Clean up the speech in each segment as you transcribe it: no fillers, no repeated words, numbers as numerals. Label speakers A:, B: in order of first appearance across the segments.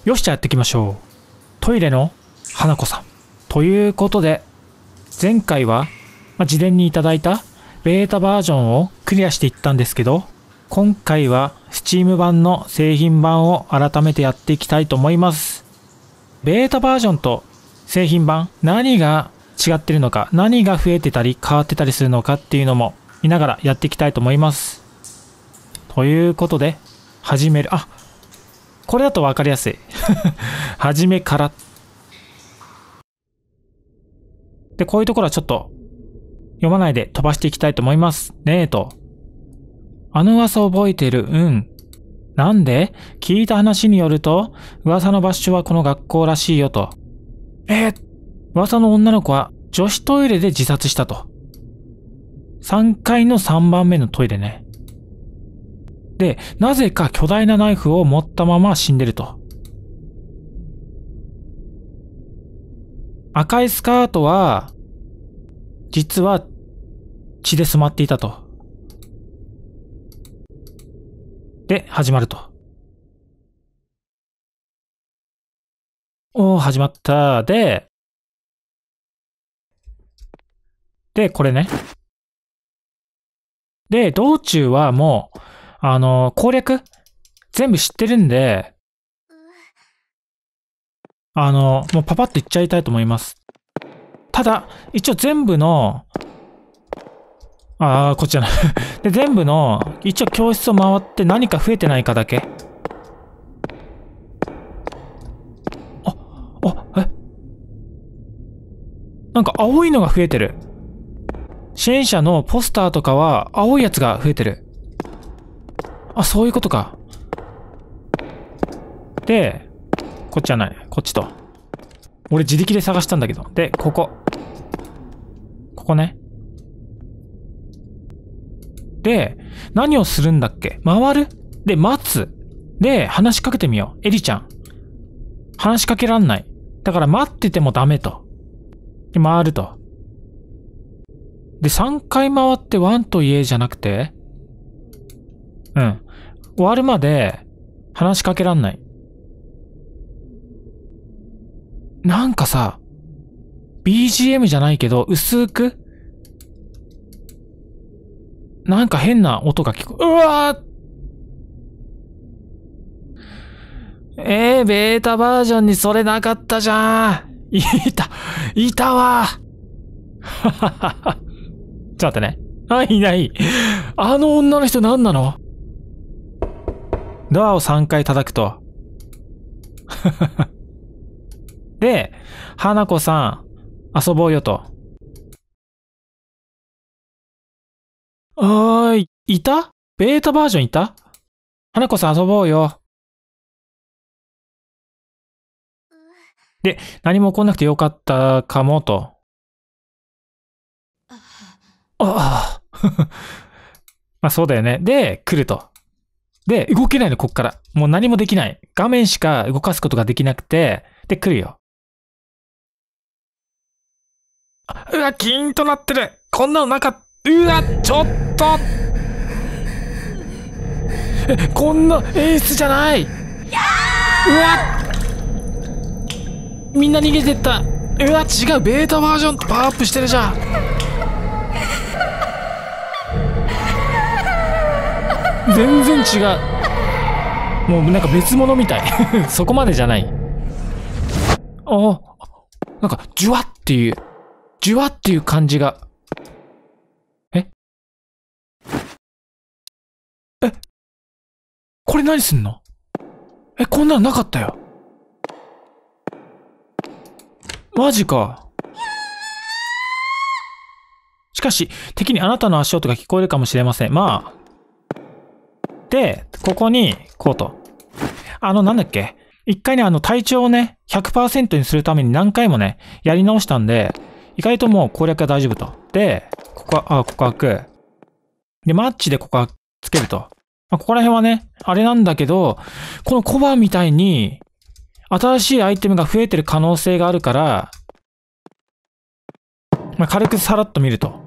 A: よし、じゃあやっていきましょう。トイレの花子さん。ということで、前回は、事前にいただいたベータバージョンをクリアしていったんですけど、今回は Steam 版の製品版を改めてやっていきたいと思います。ベータバージョンと製品版、何が違ってるのか、何が増えてたり変わってたりするのかっていうのも見ながらやっていきたいと思います。ということで、始める。これだと分かりやすい。初めから。で、こういうところはちょっと読まないで飛ばしていきたいと思います。ねえと。あの噂覚えてる。うん。なんで？聞いた話によると、噂の場所はこの学校らしいよと。噂の女の子は女子トイレで自殺したと。3階の3番目のトイレね。で、なぜか巨大なナイフを持ったまま死んでると。赤いスカートは、実は血で染まっていたと。で、始まると。始まった。で、これね。で、道中はもう、攻略全部知ってるんで、もうパパッといっちゃいたいと思います。ただ、一応全部の、こっちじゃない。で、全部の、一応教室を回って何か増えてないかだけ。なんか青いのが増えてる。支援者のポスターとかは青いやつが増えてる。そういうことか。で、こっちじゃない。こっちと。俺自力で探したんだけど。で、ここね。で、何をするんだっけ？回る？で、待つ。で、話しかけてみよう。エリちゃん。話しかけらんない。だから待っててもダメと。で、回ると。で、3回回ってワンと言えじゃなくて、終わるまで話しかけらんない。なんかさ、BGM じゃないけど、薄くなんか変な音が聞こえ、ベータバージョンにそれなかったじゃん。いたわ。ちょっと待ってね。いない。あの女の人何なの？ドアを3回叩くと。で、花子さん、遊ぼうよと。いた？ベータバージョンいた？花子さん遊ぼうよ。で、何も起こんなくてよかったかもと。そうだよね。で、来ると。で、動けないの、こっから。もう何もできない。画面しか動かすことができなくて、で、来るよ。キーンとなってる。こんなのなかった。ちょっとこんな演出じゃない。みんな逃げてった。違う。ベータバージョンとパワーアップしてるじゃん。全然違う。もうなんか別物みたい。そこまでじゃない。なんか、ジュワっていう感じが。これ何すんの？こんなのなかったよ。マジか。しかし、敵にあなたの足音が聞こえるかもしれません。で、ここに、こうと。なんだっけ？一回ね、体調をね、100% にするために何回もね、やり直したんで、意外ともう攻略は大丈夫と。で、ここ開く。で、マッチでここつけると。ここら辺はね、あれなんだけど、このコバみたいに、新しいアイテムが増えてる可能性があるから、軽くさらっと見ると。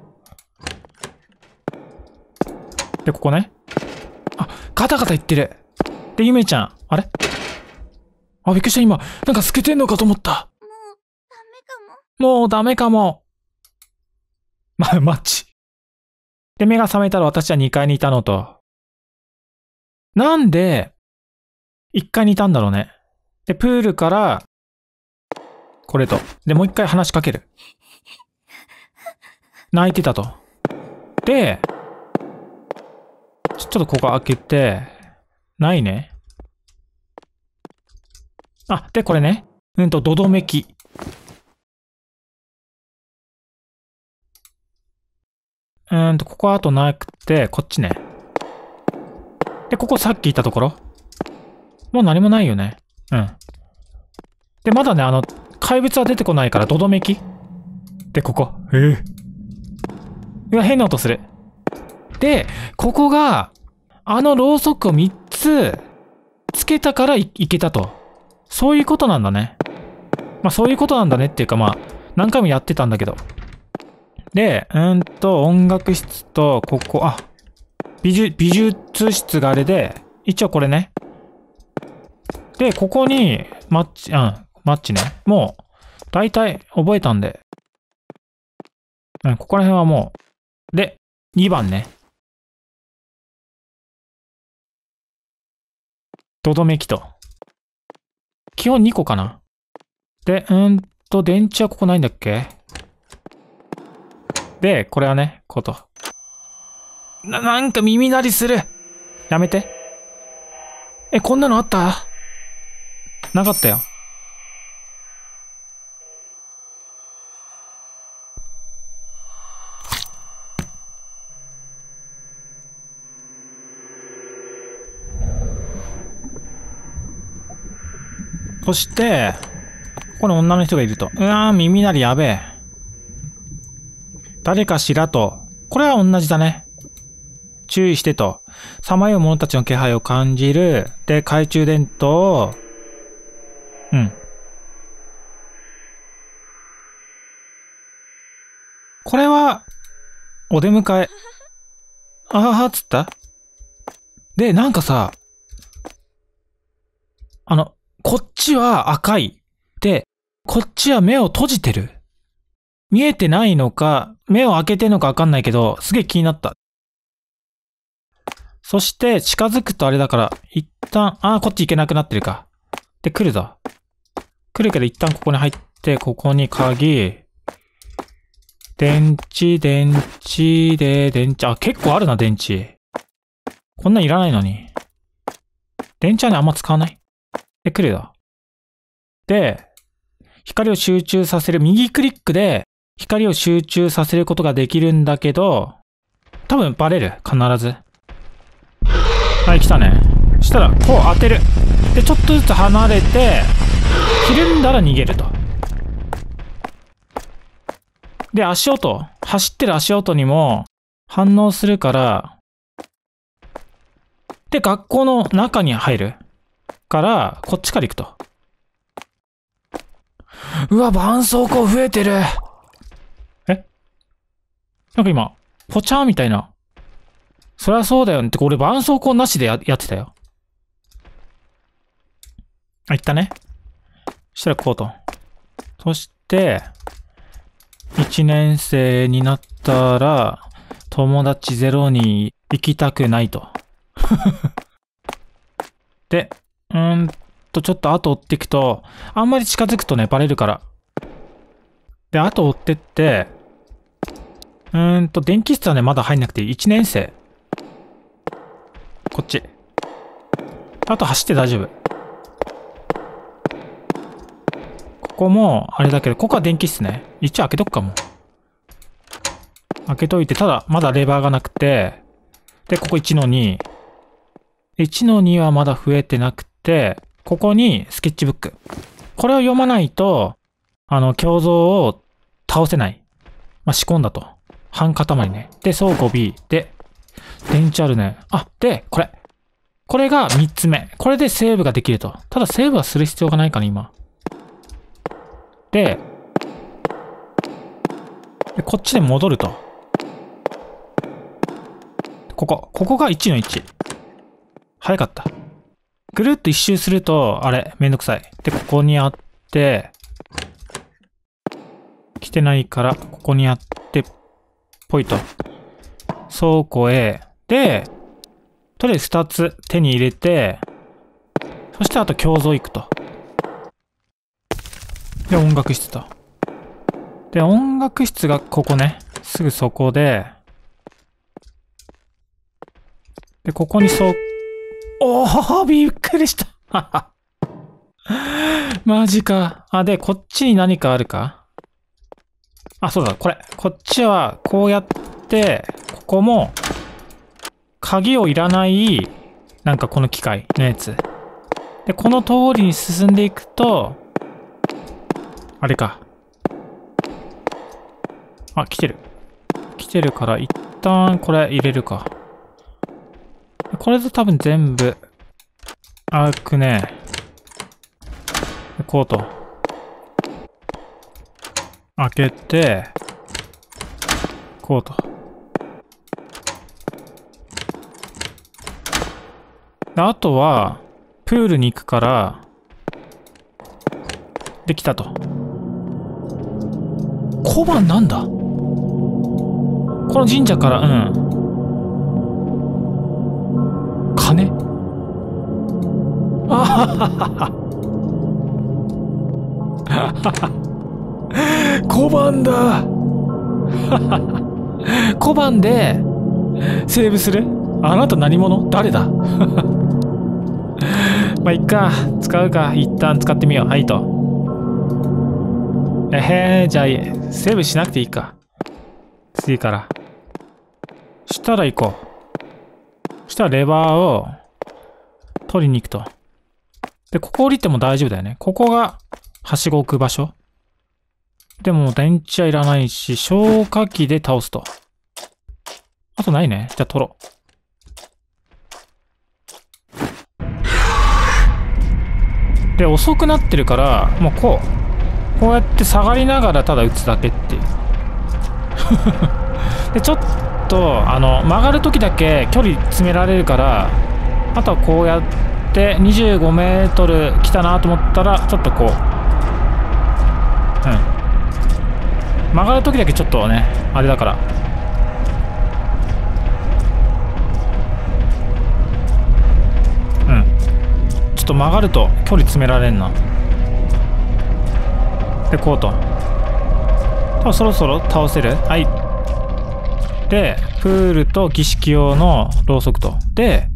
A: で、ここね。ガタガタ言ってる。で、ゆめちゃん。あれあ、びっくりした。今、なんか透けてんのかと思った。
B: もう、ダメかも。
A: もうダメかも。マッチ。で、目が覚めたら私は2階にいたのと。なんで、1階にいたんだろうね。で、プールから、これと。で、もう一回話しかける。泣いてたと。で、ちょっとここ開けて、ないね。あ、で、これね。どどめき。ここあとなくて、こっちね。で、ここさっき言ったところ。もう何もないよね。うん。で、まだね、怪物は出てこないから、どどめき。で、ここ。うわ、変な音する。で、ここが、ろうそくを3つ、つけたからいけたと。そういうことなんだね。まあ、そういうことなんだねっていうか、まあ、何回もやってたんだけど。で、音楽室と、ここ、あ、美術室があれで、一応これね。で、ここに、マッチね。もう、大体覚えたんで。ここら辺はもう。で、2番ね。どどめきと。基本2個かな。で、電池はここないんだっけ？で、これはね、なんか耳鳴りする。やめて。こんなのあった？なかったよ。そして、ここに女の人がいると。耳鳴りやべえ。誰かしらと。これは同じだね。注意してと。さまよう者たちの気配を感じる。で、懐中電灯。うん。これは、お出迎え。あはは、つった？で、なんかさ、こっちは赤い。で、こっちは目を閉じてる。見えてないのか、目を開けてんのかわかんないけど、すげえ気になった。そして、近づくとあれだから、一旦、こっち行けなくなってるか。で、来るぞ。来るけど一旦ここに入って、ここに鍵。電池、結構あるな、電池。こんなんいらないのに。電池はね、あんま使わない。で、来るよ。で、光を集中させる、右クリックで、光を集中させることができるんだけど、多分バレる、必ず。はい、来たね。したら、こう当てる。で、ちょっとずつ離れて、ひるんだら逃げると。で、足音。走ってる足音にも反応するから、で、学校の中に入る。から、こっちから行くと。うわ、絆創膏増えてる。なんか今、ポチャーみたいな。そりゃそうだよね。って俺絆創膏なしでやってたよ。行ったね。そしたらこうと。そして、1年生になったら、友達ゼロに行きたくないと。で、ちょっと後追っていくと、あんまり近づくとね、バレるから。で、後追ってって、電気室はね、まだ入んなくていい。1年生。こっち。あと走って大丈夫。ここも、あれだけど、ここは電気室ね。一応開けとくかも。開けといて、ただ、まだレバーがなくて、で、ここ1の2。1の2はまだ増えてなくて、ここにスケッチブック。これを読まないと、胸像を倒せない。まあ、仕込んだと。半塊ね。で、倉庫 B。で、電池あるね。で、これ。これが3つ目。これでセーブができると。ただセーブはする必要がないかな、今。で、こっちで戻ると。ここが1の1。早かった。 ぐるっと一周すると、あれ、めんどくさい。で、ここにあって、来てないから、ここにあって、ぽいと。倉庫へ。で、とりあえず2つ手に入れて、そしてあと胸像行くと。で、音楽室と。で、音楽室がここね。すぐそこで、で、ここにおー、びっくりした。マジか。あ、で、こっちに何かあるか？あ、そうだ、これ。こっちは、こうやって、ここも、鍵をいらない、なんかこの機械のやつ。で、この通りに進んでいくと、あれか。あ、来てる。来てるから、一旦これ入れるか。これで多分全部、開くね。こうと。開けて、こうと。であとは、プールに行くから、できたと。小判なんだ？この神社から、金？あははは。小判だ。小判でセーブする？あなた何者？誰だ？まあ、いっか。使うか。一旦使ってみよう。はいと。じゃあ、セーブしなくていいか。次から。したら行こう。したらレバーを取りに行くと。で、ここ降りても大丈夫だよね。ここが、はしご置く場所。でも、電池はいらないし、消火器で倒すと。あとないね。じゃあ、取ろう。で、遅くなってるから、もうこうやって下がりながらただ撃つだけっていう。で、ちょっと、曲がるときだけ距離詰められるから、あとはこうやって、25メートル来たなと思ったら、ちょっとこう、曲がるときだけちょっとね、あれだから。ちょっと曲がると距離詰められんな。で、こうと。多分そろそろ倒せる？はい。で、プールと儀式用のろうそくと。で、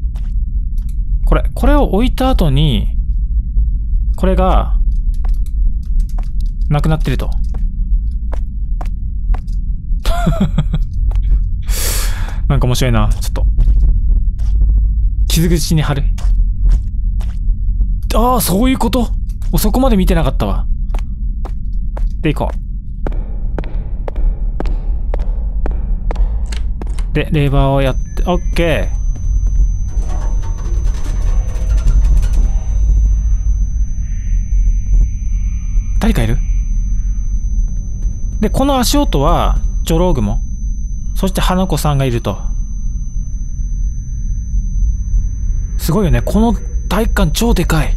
A: これを置いた後に、これが、なくなってると。なんか面白いな。ちょっと。傷口に貼る。ああ、そういうこと？そこまで見てなかったわ。で、行こう。で、レバーをやって、オッケー。誰かいる？で、この足音は、ジョロウグモ。そして花子さんがいると。すごいよね。この体育館超でかい。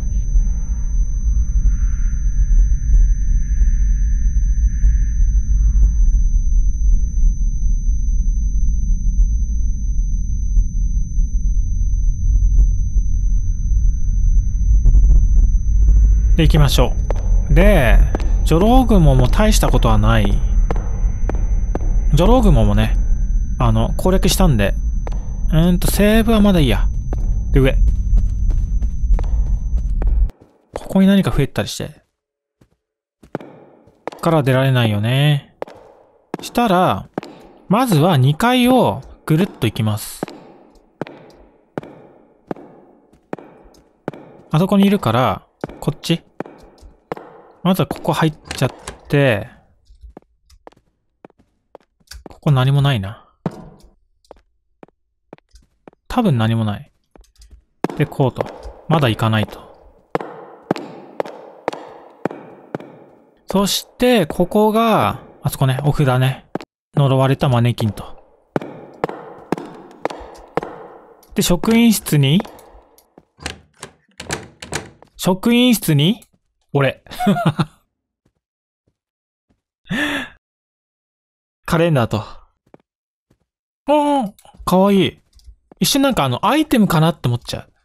A: で、行きましょう。で、ジョロウグモも大したことはない。ジョロウグモもね、攻略したんで、セーブはまだいいや。で、上。ここに何か増えたりして。から出られないよね。したら、まずは2階をぐるっと行きます。あそこにいるから、こっち。まずはここ入っちゃって、ここ何もないな。多分何もない。で、こうと。まだ行かないと。そして、ここが、あそこね、お札ね。呪われたマネキンと。で、職員室に職員室に、俺。カレンダーと。かわいい。一瞬なんかアイテムかなって思っちゃう。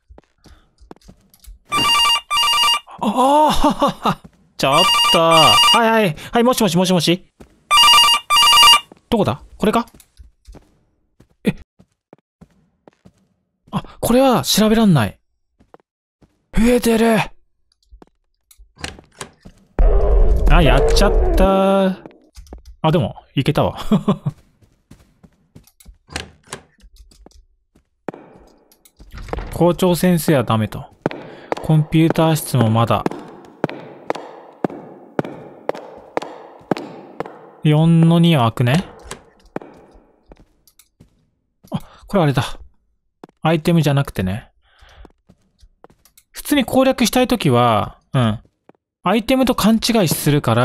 A: ちょっと。はい、もしもし。どこだ？これか？これは調べらんない。増えてる。やっちゃった。でも、いけたわ。校長先生はダメと。コンピューター室もまだ。4の2は開くね。これあれだ。アイテムじゃなくてね。普通に攻略したいときは、アイテムと勘違いするから、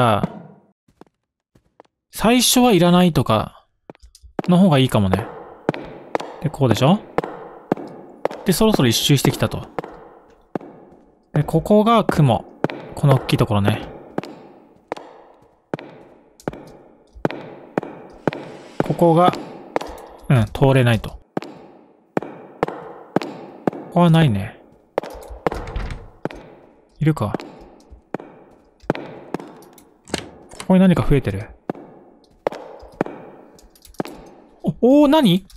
A: 最初はいらないとか、の方がいいかもね。で、こうでしょ？で、そろそろ一周してきたと。で、ここが雲。この大きいところね。ここが、通れないと。ここはないね。いるか。ここに何か増えてる。何？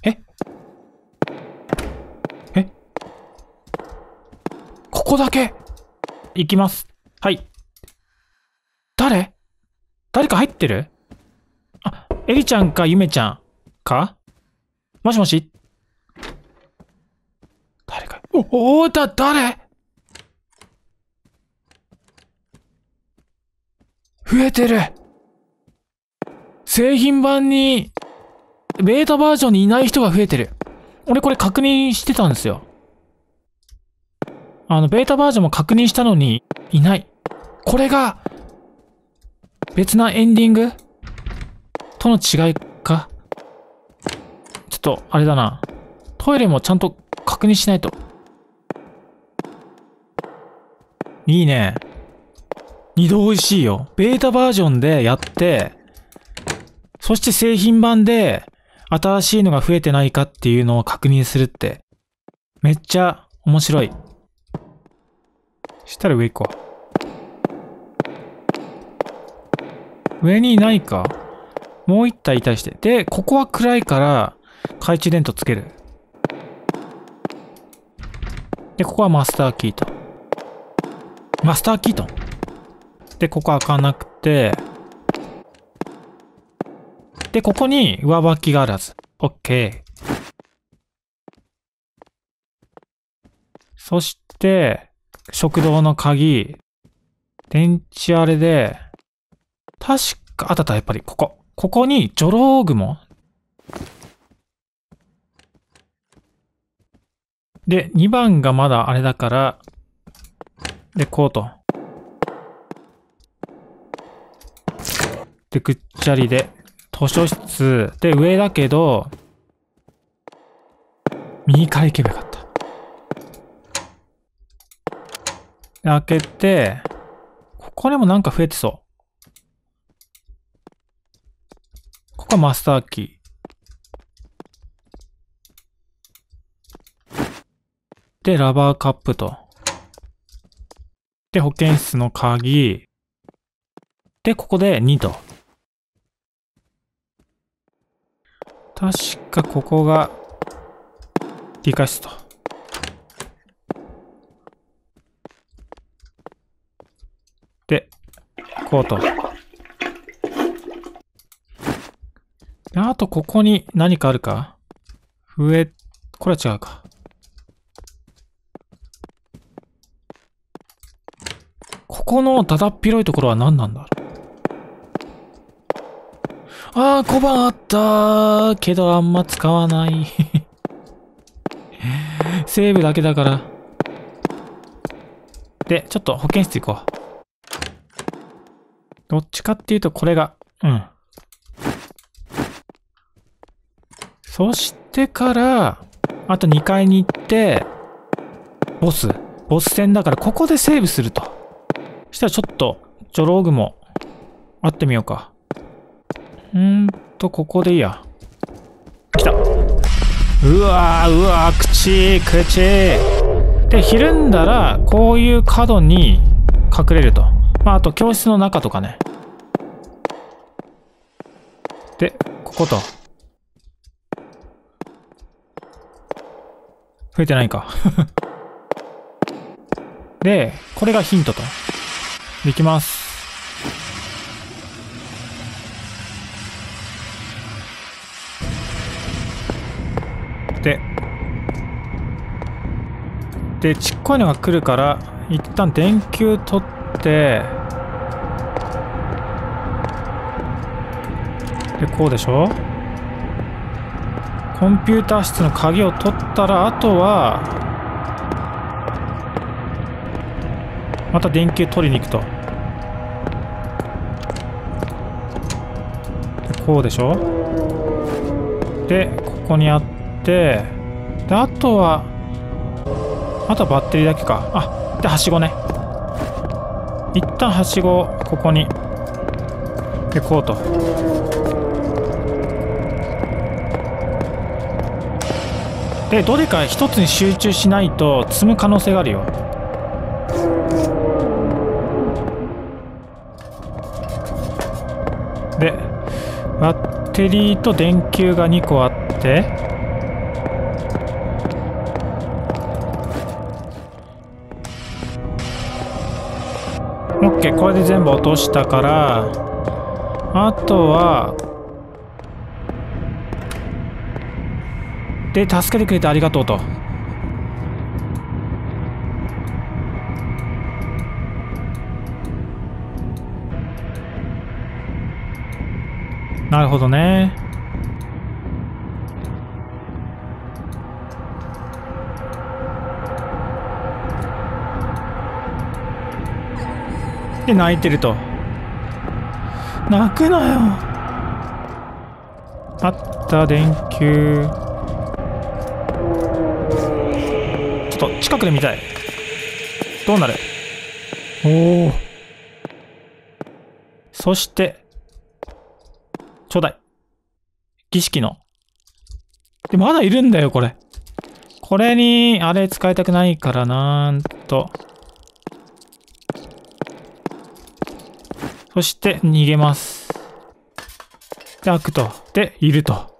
A: ここだけ行きます。はい。誰か入ってる？エリちゃんかゆめちゃんか？もしもし？誰か。誰？増えてる。製品版に、ベータバージョンにいない人が増えてる。俺これ確認してたんですよ。ベータバージョンも確認したのに、いない。これが、別なエンディングとの違いか？ちょっと、あれだな。トイレもちゃんと確認しないと。いいね。二度美味しいよ。ベータバージョンでやって、そして製品版で新しいのが増えてないかっていうのを確認するって、めっちゃ面白い。したら上行こう。上にいないか？もう一体いたりして。で、ここは暗いから、懐中電灯つける。で、ここはマスターキート。で、ここ開かなくて、で、ここに上履きがあるはず。オッケー。そして、食堂の鍵。電池あれで、確か、あった、やっぱりここ。ここに、ジョロウグモ。で、2番がまだあれだから、で、こうと。で、ぐっちゃりで、図書室。で、上だけど、右から行けばよかった。で、開けて、ここにもなんか増えてそう。ここはマスターキー。で、ラバーカップと。で、保健室の鍵。で、ここで2と。確かここが、理科室と。で、こうと。あと、ここに何かあるか？これは違うか。ここのだだっ広いところは何なんだろう。小判あったけどあんま使わない。セーブだけだから。で、ちょっと保健室行こう。どっちかっていうとこれが、そしてから、あと2階に行って、ボス。 ボス戦だからここでセーブすると。そしたらちょっとジョローグも会ってみようか。ここでいいや。来た。うわー、口。で、ひるんだら、こういう角に隠れると。まあ、あと教室の中とかね。で、ここと。増えてないか。で、これがヒントと。できます。で、ちっこいのが来るから、一旦電球取って、で、こうでしょ？コンピューター室の鍵を取ったら、あとは、また電球取りに行くと。で、こうでしょ？で、ここにあって、で、あとはバッテリーだけか。あ、で、はしごね。一旦はしごをここに。で、こうと。で、どれか一つに集中しないと積む可能性があるよ。で、バッテリーと電球が2個あって、OK、これで全部落としたから、あとは、で、助けてくれてありがとうと。なるほどね。で、泣いてると。泣くなよ。あった、電球。ちょっと近くで見たい。どうなる？おお。そして、ちょうだい。儀式の。で、まだいるんだよ、これ。これに、あれ使いたくないからそして、逃げます。で、開くと。で、いると。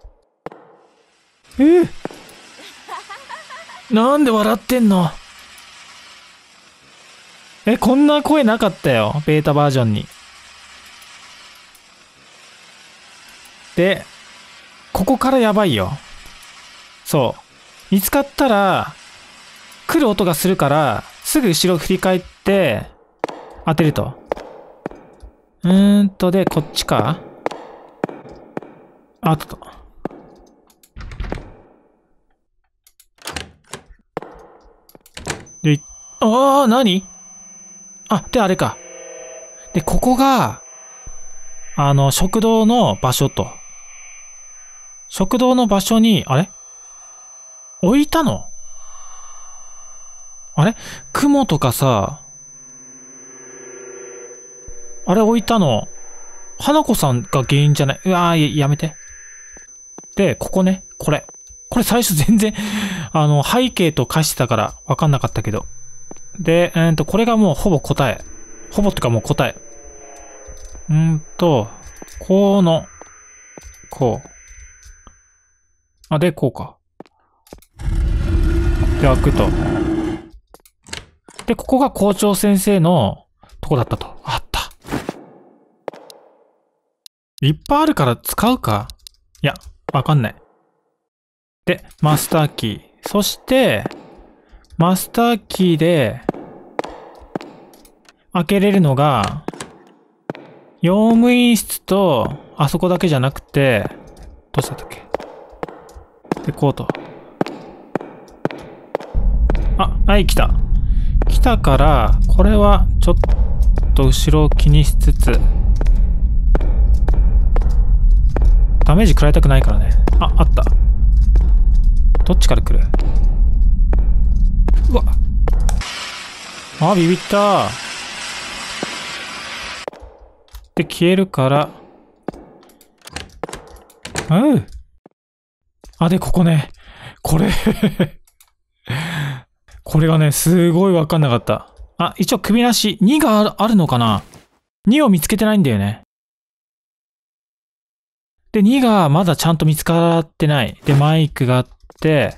A: なんで笑ってんの？こんな声なかったよ。ベータバージョンに。で、ここからやばいよ。そう。見つかったら、来る音がするから、すぐ後ろ振り返って、当てると。で、こっちか？あったと。で、何？で、あれか。で、ここが、食堂の場所と。食堂の場所に、あれ？置いたの？あれ？雲とかさ、あれ置いたの、花子さんが原因じゃない？うわー、やめて。で、ここね、これ最初全然、背景と化してたからわかんなかったけど。で、これがもうほぼ答え。ほぼってかもう答え。こう。で、こうか。で、開くと。で、ここが校長先生のとこだったと。あった。いっぱいあるから使うか？いや、わかんない。で、マスターキー。そして、マスターキーで、開けれるのが、用務員室と、あそこだけじゃなくて、どうしたっけ？で、こうと。はい、来た。来たから、これは、ちょっと後ろを気にしつつ、ダメージ食らいたくないからね。あった。どっちから来る？うわ。 あ、ビビった。で、消えるから。うん。あ、で、ここね。これこれがね、すごいわかんなかった。あ、一応首なし。2があるのかな？ 2 を見つけてないんだよね。で、2がまだちゃんと見つかってない。で、マイクがあって、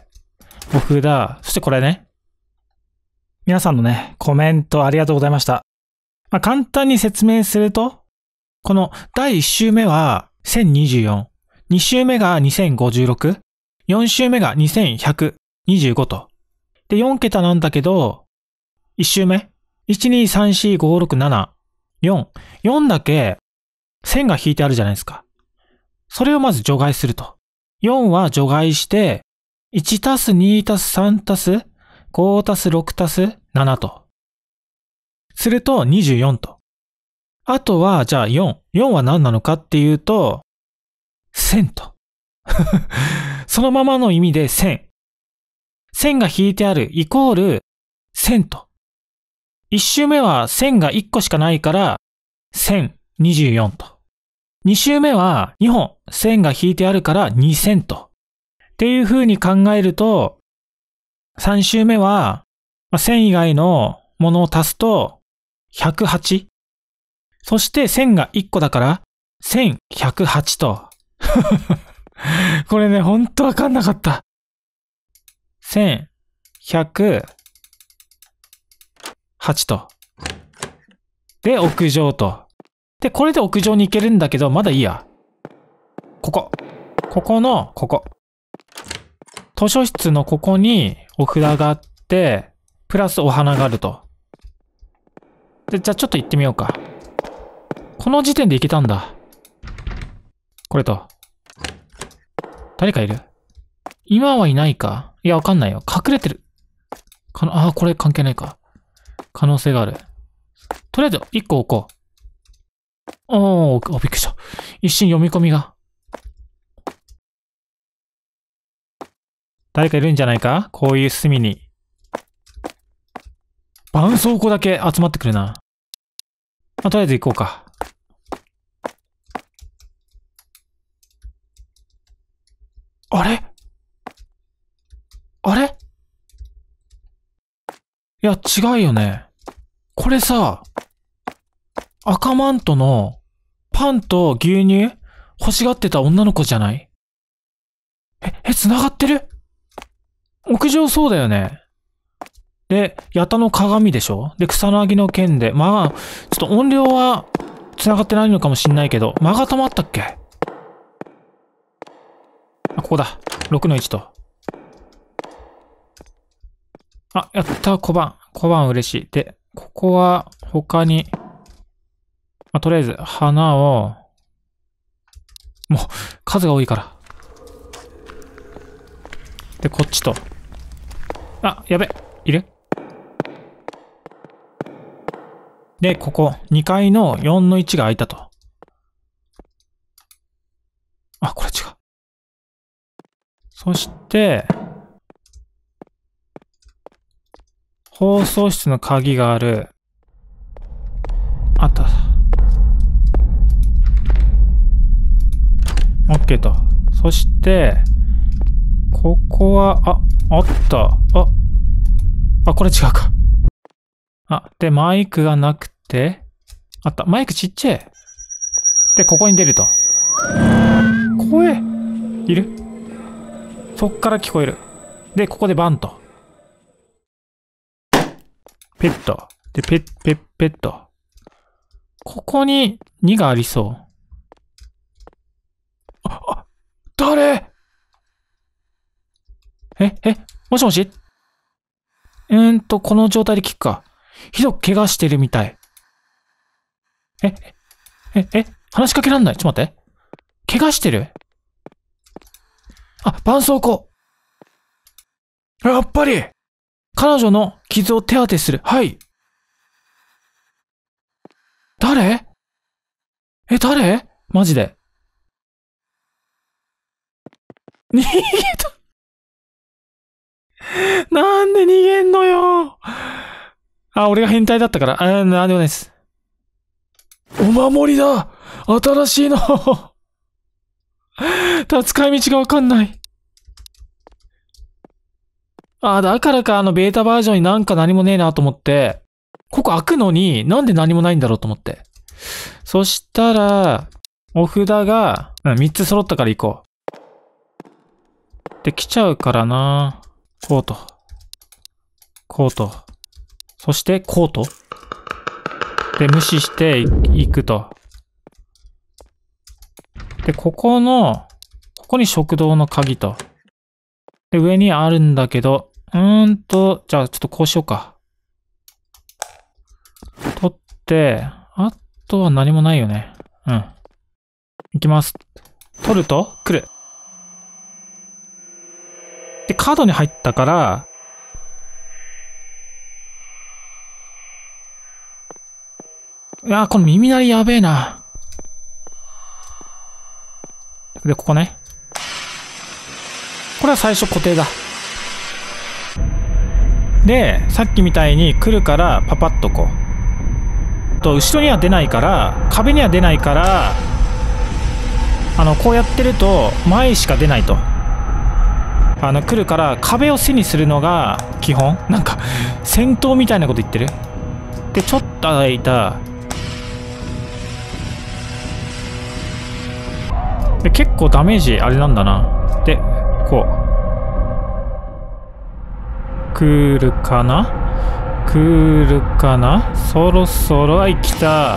A: お札、そしてこれね。皆さんのね、コメントありがとうございました。まあ、簡単に説明すると、この第1週目は1024、2週目が2056、4週目が2125と。で、4桁なんだけど、1週目 ?1,2,3,4,5,6,7、4。4だけ線が引いてあるじゃないですか。それをまず除外すると。4は除外して、1たす2たす3たす5たす6たす7と。すると24と。あとは、じゃあ4。4は何なのかっていうと、1000と。そのままの意味で1000。線が引いてあるイコール1000と。1周目は線が1個しかないから1024と。2周目は2本線が引いてあるから2000と。っていう風に考えると、3周目は線以外のものを足すと108。そして線が1個だから1108と。これね、ほんとわかんなかった。1108と。で、屋上と。で、これで屋上に行けるんだけど、まだいいや。ここ。ここの、ここ。図書室のここにお札があって、プラスお花があると。で、じゃあちょっと行ってみようか。この時点で行けたんだ。これと。誰かいる？今はいないか？いや、わかんないよ。隠れてる。あ、これ関係ないか。可能性がある。とりあえず、1個置こう。びっくりした。一瞬読み込みが。誰かいるんじゃないか？こういう隅に。絆創膏だけ集まってくるな。とりあえず行こうか。あれいや、違うよね。これさ、赤マントのパンと牛乳欲しがってた女の子じゃない？繋がってる？屋上そうだよね。で、ヤタの鏡でしょ？で、草薙の剣で。まあ、ちょっと音量は繋がってないのかもしんないけど、間が溜まったっけ？ここだ。6の1と。やった、小判。小判嬉しい。で、ここは他に、とりあえず花を、もう数が多いから。で、こっちと。やべ。いる？で、ここ、2階の4の1が空いたと。これ違う。そして、放送室の鍵がある。あった。OK と。そして、ここは、あった。これ違うか。で、マイクがなくて、あった。マイクちっちゃい。で、ここに出ると。声いる？そっから聞こえる。で、ここでバンと。ペット。で、ペット。ここに2がありそう。誰？もしもし？この状態で聞くか。ひどく怪我してるみたい。話しかけらんない。ちょっと待って。怪我してる？絆創膏。やっぱり彼女の傷を手当てする。はい。誰？誰？マジで。逃げた。なんで逃げんのよ。 あ、俺が変態だったから。なんでもないです。お守りだ。新しいの。ただ使い道がわかんない。あ、だからか、ベータバージョンになんか何もねえなと思って、ここ開くのになんで何もないんだろうと思って。そしたら、お札が、3つ揃ったから行こう。で、来ちゃうからな。こうと。こうと。そして、こうと。で、無視していくと。で、ここに食堂の鍵と。で、上にあるんだけど、じゃあちょっとこうしようか。取って、あとは何もないよね。うん。いきます。取ると来る。で、カードに入ったから、いやー、この耳鳴りやべえな。で、ここね。これは最初固定だ。で、さっきみたいに来るからパパッとこう。後ろには出ないから、壁には出ないから、こうやってると前しか出ないと。来るから壁を背にするのが基本。なんか、戦闘みたいなこと言ってる。で、ちょっと間。で、結構ダメージあれなんだな。で、こう。来るかな？来るかな？そろそろ、はい、来た。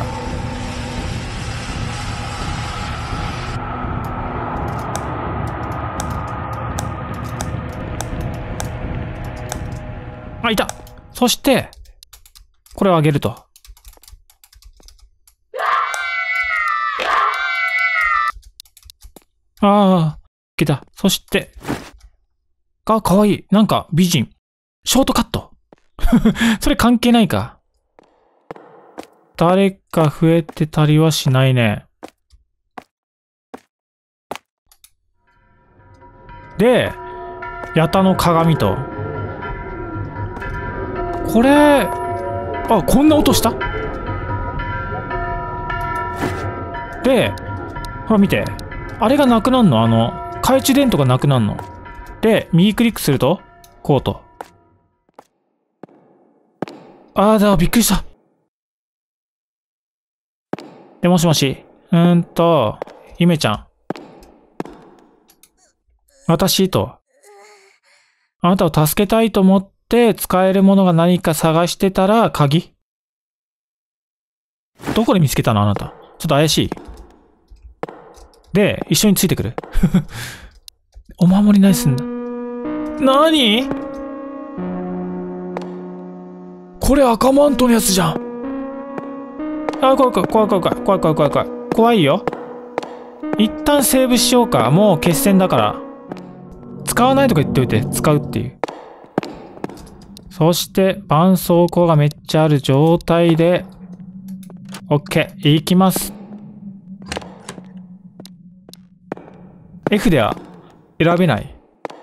A: あ、いた。そして、これをあげると。ああ、いけた。そして、かわいい。なんか、美人。ショートカット。それ関係ないか。誰か増えてたりはしないね。で、ヤタの鏡と。これ、あ、こんな音した？で、ほら見て。あれがなくなるの？懐中電灯がなくなるの。で、右クリックすると、こうと。びっくりした。で、もしもし。ゆめちゃん。私と。あなたを助けたいと思って使えるものが何か探してたら鍵？どこで見つけたのあなた。ちょっと怪しい。で、一緒についてくる。お守り何すんだ。なに？これ赤マントのやつじゃん。あ、怖いよ。一旦セーブしようか。もう決戦だから。使わないとか言っておいて、使うっていう。そして、絆創膏がめっちゃある状態で、OK。いきます。F では選べない。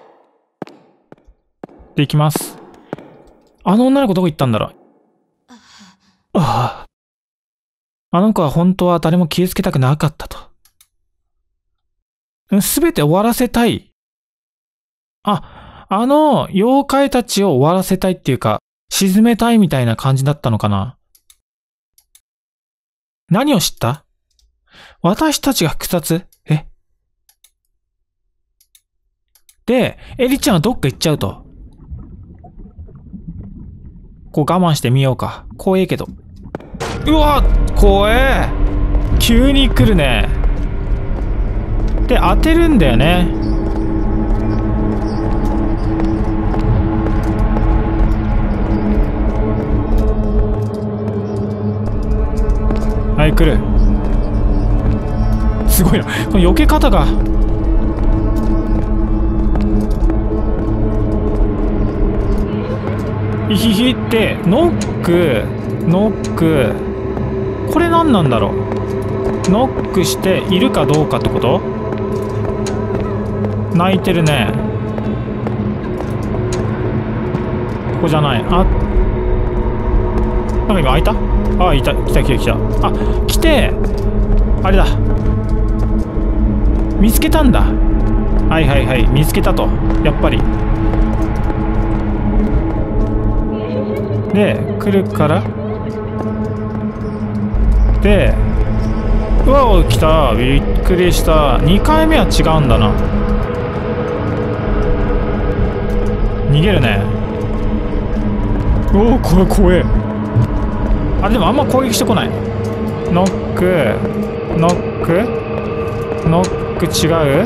A: で、いきます。あの女の子どこ行ったんだろう。あの子は本当は誰も傷つけたくなかったと。すべて終わらせたい。妖怪たちを終わらせたいっていうか、沈めたいみたいな感じだったのかな。何を知った？私たちが複雑？で、エリちゃんはどっか行っちゃうと。こう我慢してみようか。怖えけど。うわ！怖え！急に来るね。で、当てるんだよね。はい、来る。すごいな。この避け方が。いひひって、ノック。これ何なんだろう。ノックしているかどうかってこと？泣いてるね。ここじゃない。 か今開いた？あ、いた。来た来た来た。あ、来て、あれだ。見つけたんだ。はいはいはい。見つけたと。やっぱり。で、来るから。で、うわお、来た。びっくりした。2回目は違うんだな。逃げるね。おお、怖い怖い。あれでもあんま攻撃してこない。ノックノックノック、違う。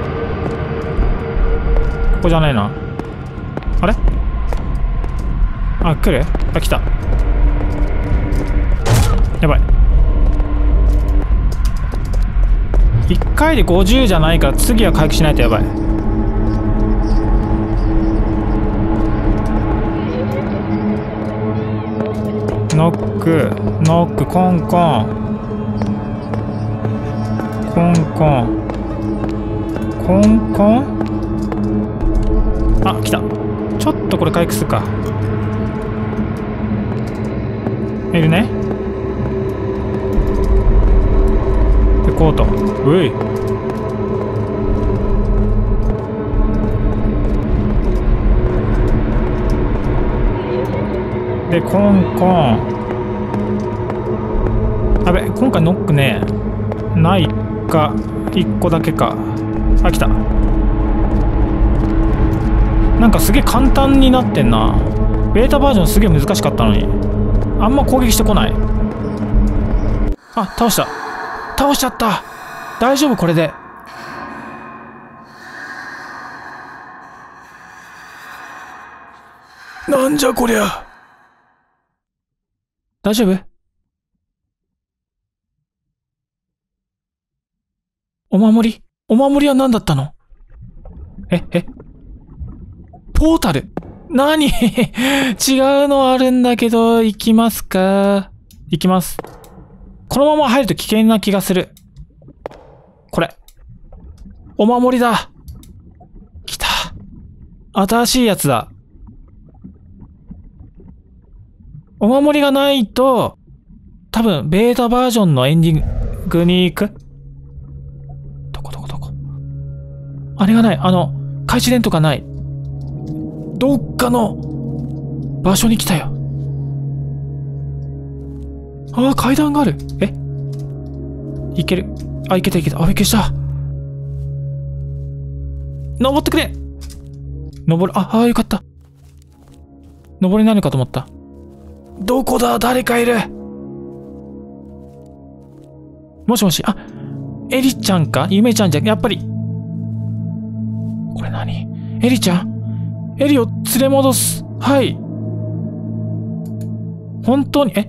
A: ここじゃないな。あれ、あ、来る。あ、来た。やばい。1回で50じゃないから次は回復しないとやばい。ノックノック、コンコンコンコンコンコン。あ、来た。ちょっとこれ回復するか。いるね。でコート、うい。でコンコン。あべ、今回ノックねないか。1個だけか。あ、来た。なんかすげえ簡単になってんな。ベータバージョンすげえ難しかったのにあんま攻撃してこない。あ、倒した。倒しちゃった。大丈夫これで。なんじゃこりゃ。大丈夫？お守り？お守りは何だったの？ポータル？何？違うのあるんだけど、行きますか？行きます。このまま入ると危険な気がする。これ。お守りだ。来た。新しいやつだ。お守りがないと、多分、ベータバージョンのエンディングに行く？どこ？あれがない。開始伝とかない。どっかの場所に来たよ。ああ、階段がある。いける。あ、いけた。あ、びっくりした。登ってくれ。登る。あ、よかった。登れないのかと思った。どこだ？誰かいる。もしもし。あ、エリちゃんか？ゆめちゃんじゃん。やっぱり。これ何？エリちゃん？エリを連れ戻す。はい。本当に、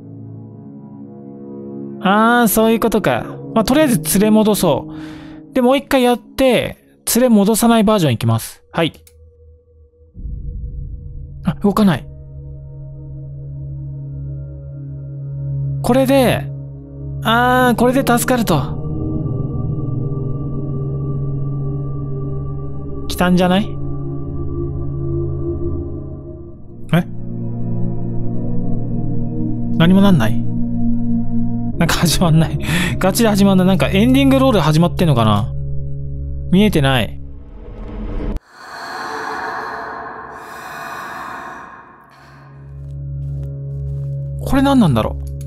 A: ああ、そういうことか。まあ、とりあえず連れ戻そう。で、もう一回やって、連れ戻さないバージョンいきます。はい。あ、動かない。これで、これで助かると。来たんじゃない？何もなんない？なんか始まんない。ガチで始まんない。なんかエンディングロール始まってんのかな？見えてない。これ何なんだろう？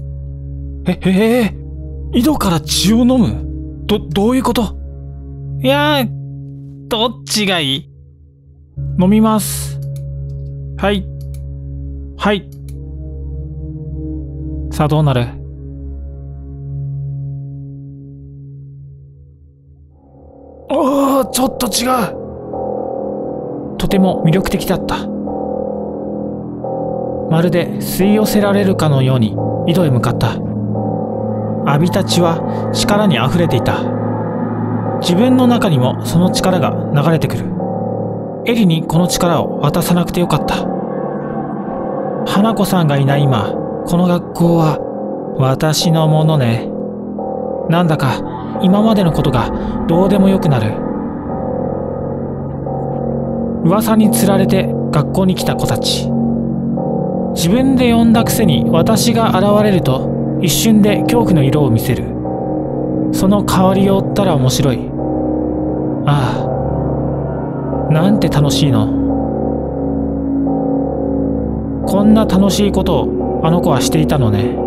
A: 井戸から血を飲む？どういうこと？いやー、どっちがいい？飲みます。はい。はい。さあどうなる？おー、ちょっと違う。とても魅力的だった。まるで吸い寄せられるかのように井戸へ向かった。浴びた血は力にあふれていた。自分の中にもその力が流れてくる。エリにこの力を渡さなくてよかった。花子さんがいない今、この学校は私のものね。なんだか今までのことがどうでもよくなる。噂につられて学校に来た子たち。 自分で呼んだくせに私が現れると一瞬で恐怖の色を見せる。その変わりようったら面白い。ああ、なんて楽しいの。こんな楽しいことをあの子はしていたのね。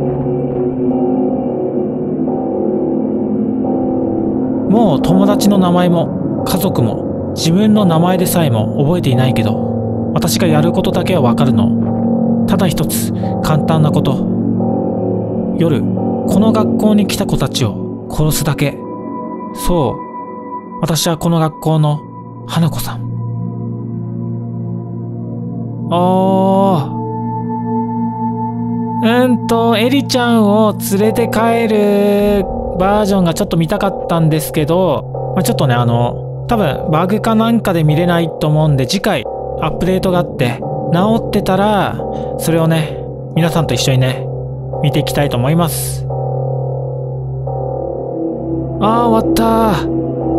A: もう友達の名前も家族も自分の名前でさえも覚えていないけど、私がやることだけはわかるの。ただ一つ簡単なこと。夜この学校に来た子たちを殺すだけ。そう、私はこの学校の花子さん。エリちゃんを連れて帰るバージョンがちょっと見たかったんですけど、ちょっとね、多分バグかなんかで見れないと思うんで、次回アップデートがあって治ってたら、それをね、皆さんと一緒にね、見ていきたいと思います。終わったー。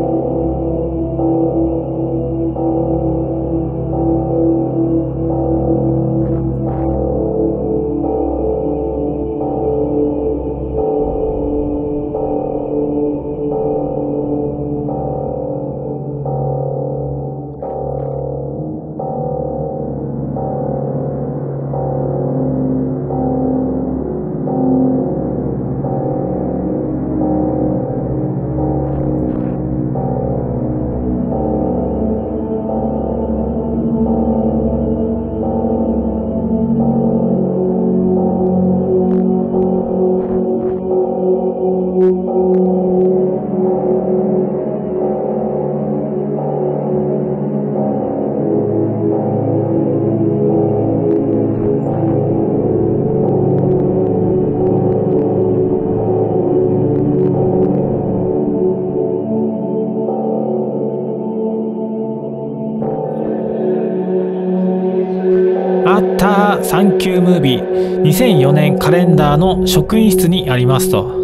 A: サンキュームービー2004年カレンダーの職員室にありますと。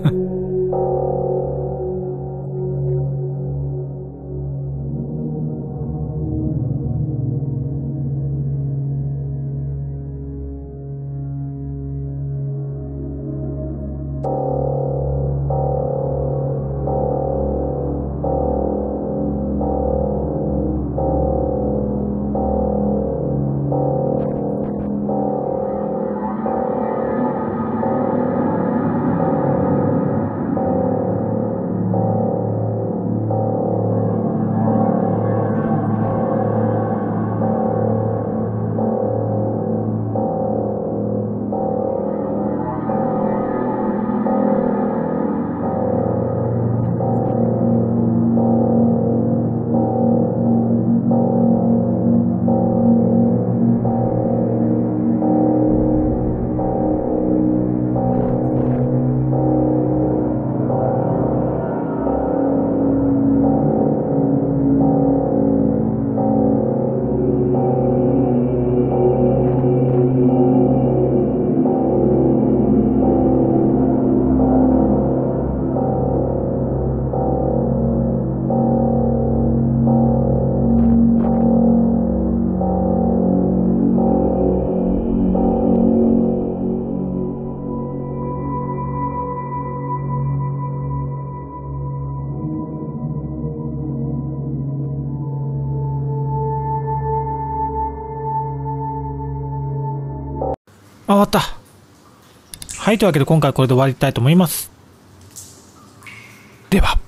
A: 終わった。はい、というわけで今回これで終わりたいと思います。では。